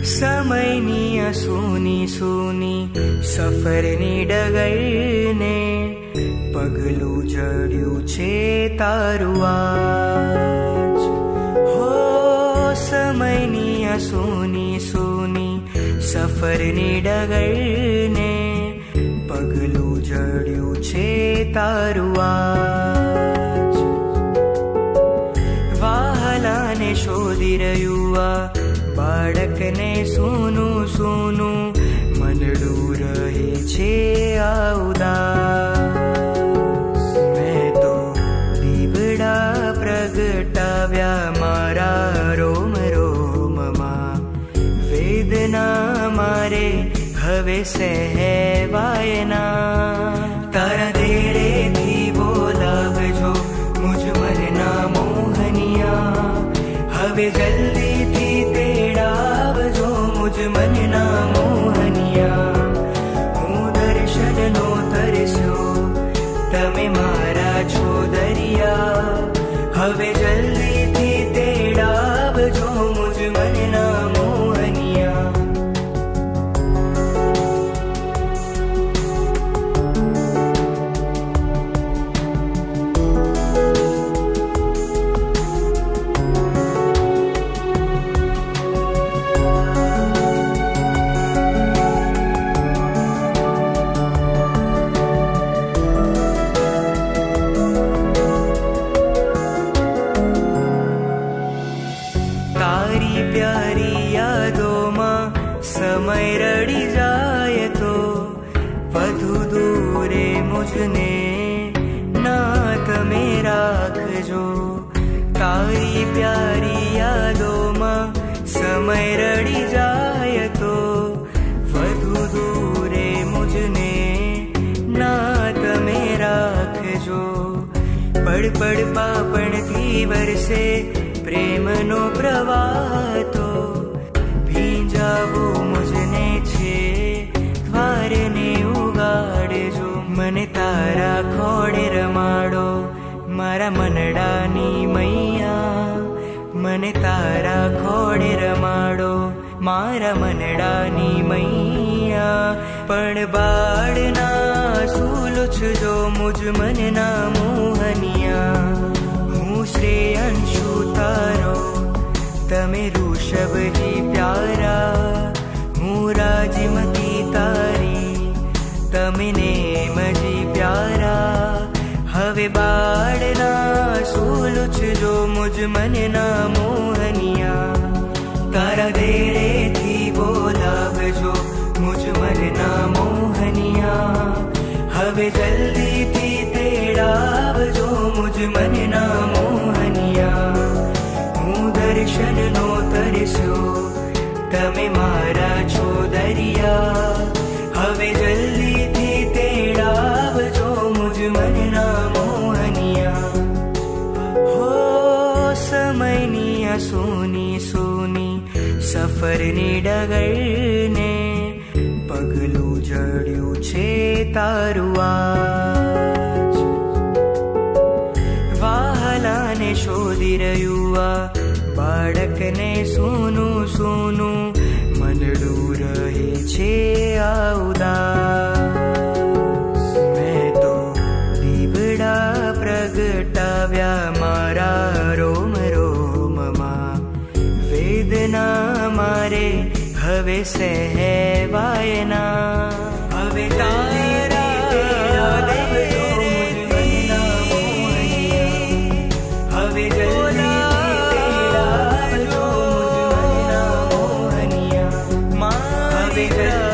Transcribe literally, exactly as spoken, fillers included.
समयनी सूनी सूनी सफरनी डगर ने पगलू जड़्यू छे तारू आज। हो समयनी सूनी सूनी सफरनी डगर ने पगलू जड़्यू छे तारू आज। वाहला ने शोधी रह्यू आ बाळक ने सूनु सूनु मनडू रहे छे आ उदास। मैं तो दीवड़ा प्रगटाव्या मारा रोम रोम मां वेदना मारे हवे सहवाय ना। तारा देरे थी बोलावजो मुझ मरना मोहनिया हवे जल्दी थी तेड़ावजो मुझ मनना मोहनिया। हूँ दर्शन नो तरस्यो तमे मारा छो दरिया हवे जल्दी थी तेड़ावजो मुझ मनना मोहनिया। तारी प्यारी यादों मां समय रड़ी जाए तो वधु दूरे मुझने ना तमे राखजो। तारी प्यारी यादों मां समय रड़ी जाए तो वधु दूरे मुझने ना तमे राखजो। पड़ पड़ पापण थी वरसे प्रेम नो प्रवाह तो भींजावो मुझने छे द्वार ने उगाड़े जो। मने तारा खोड़े रमाड़ो मारा मनडानी मैया। मने तारा खोड़े रमाड़ो मारा मनडानी मैया। पण बाड़ना सूलुछ जो मुझ मनना मोहनिया। हूँ श्रेयांशु तारो तमे ऋषभ जी प्यारा। हूँ राजमती तारी तमे नेम जी प्यारा। हवे बाड़ना सूलुछ जो मुझ मनना मोहनिया। तारा देरे थी बोलावजो मुझ मनना मोहनिया। हवे जल्दी थी तेड़ावजो मुझ मनना मोहनिया। हूँ दर्शन नो तरस्यो तमे मारा छो दरिया हवे जल्दी थी तेड़ावजो मुझ मनना मोहनिया। हो समयनी सूनी सूनी सफरनी डगर ने पगलू जड़्यू छे तारू आज। वाहला ने शोधी रह्यू आ बाळक ने सूनु सूनु मनडू रहे छे आ उदास। मैं तो दीवड़ा प्रगटाव्या मारा रोम रोम मां वेदना मारे हवे सहवाय ना। हवे तारा देवजो मुझ मनना मोहनिया। हवे जल्दी तेड़ावजो मुझ मनना मोहनिया। हवे